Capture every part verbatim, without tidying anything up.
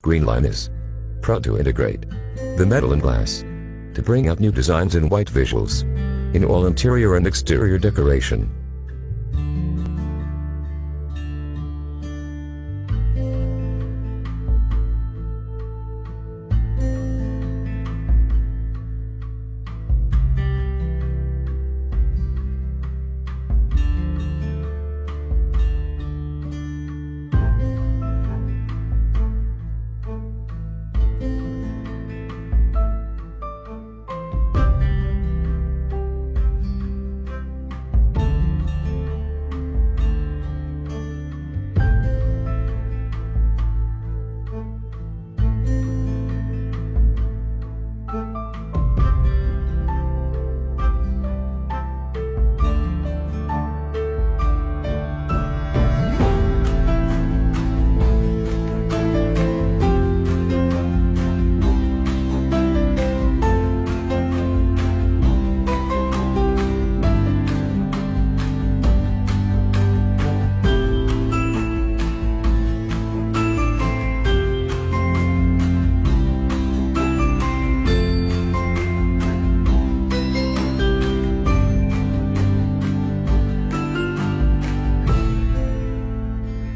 Greenline is proud to integrate the metal and glass to bring out new designs and white visuals in all interior and exterior decoration.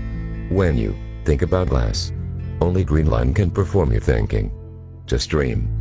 When you think about glass, only Greenline can perform your thinking. Just dream.